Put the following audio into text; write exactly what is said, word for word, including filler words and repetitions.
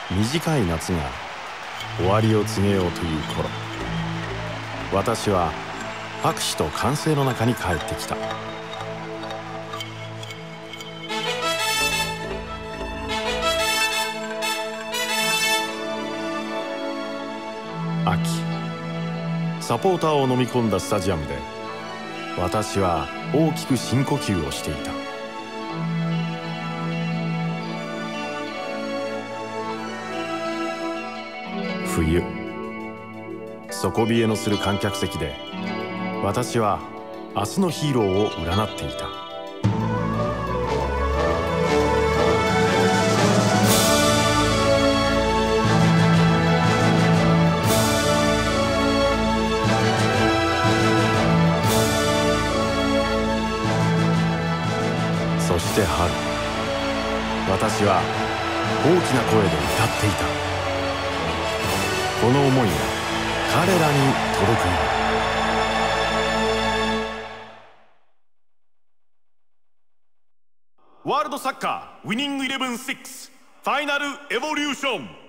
短い夏が終わりを告げようという頃、私は拍手と歓声の中に帰ってきた。秋、サポーターを飲み込んだスタジアムで私は大きく深呼吸をしていた。冬、底冷えのする観客席で私は明日のヒーローを占っていた。そして春、私は大きな声で歌っていた。この思いが彼らに届くよう。ワールドサッカーウィニングイレブンシックスファイナルエボリューション。